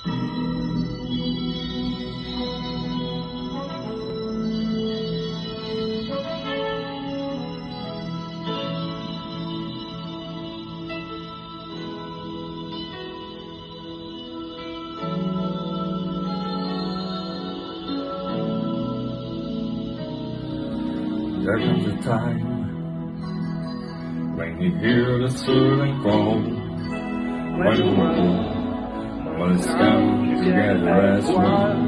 There comes a time when you hear the servant call, when the world must come together as one.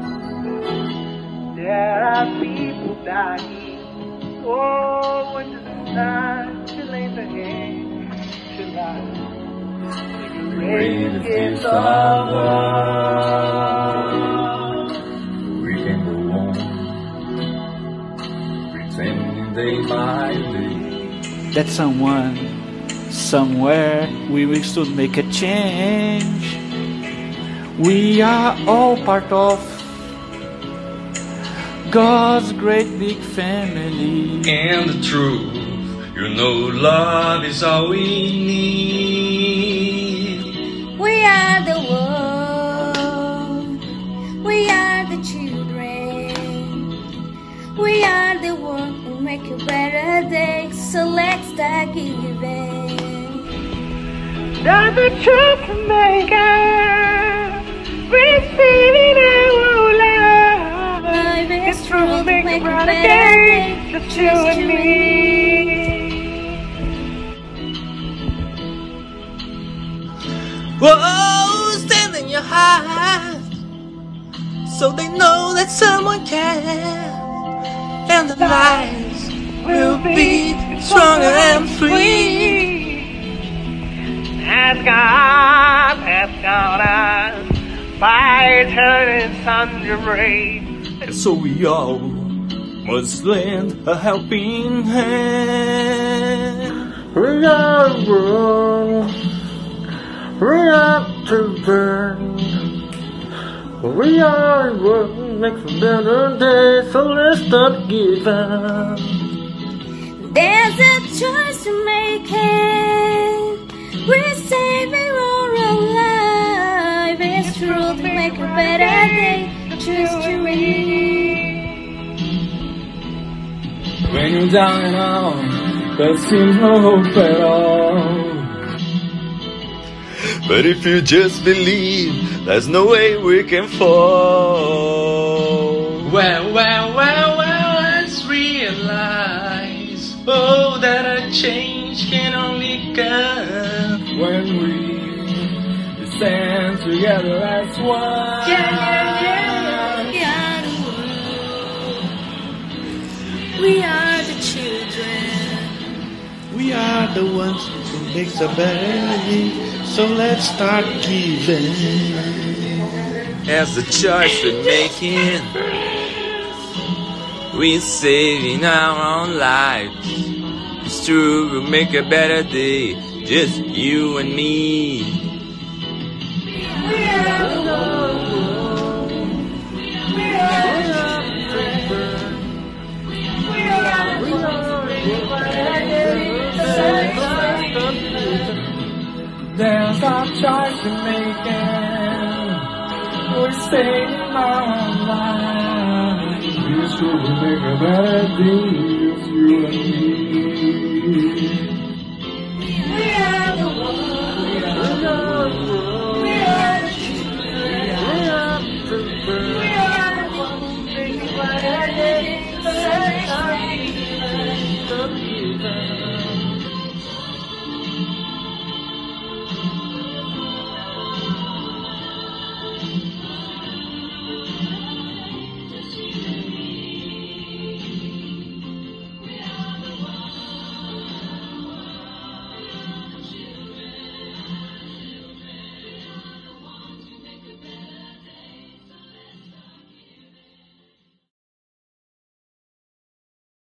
There are people dying. Oh, when the sun she lays her head, she lies. The greatest gift of all. We can go on pretending day by day that someone, somewhere, we will soon make a change. We are all part of God's great big family. and the truth. You know, love is all we need. We are the world, we are the children, we are the one who make a better day, so let's start giving. There's a truth to make it, receiving our love. Life is It's true to make a brighter better day, just you and me. Whoa, stand in your heart, so they know that someone cares, and the lives will be stronger and free. As God has called us by eternal Son's rays. And so we all must lend a helping hand. We are one, we are children, we are one, makes a better day, so let's start giving. There's a choice to make it, we're saving our own life. It's true to make a better day, choose to me. When you're down and out, there seems no hope at all. But if you just believe, there's no way we can fall. Well, let's realize, oh, that a change can only come when we stand together as one. We are the children. We are the ones who make a better day, so let's start giving. As the choice we're making, we're saving our own lives. It's true, we'll make a better day, just you and me. We are the world. We are the children. We are the ones who make a better day, so let's start giving. There's our choice to make it. We're saving our own lives. It's true, we make a better day, just you and me. We are the world. We are the world. We are the children. We are the children. We are the ones who make a better day, so let's start giving.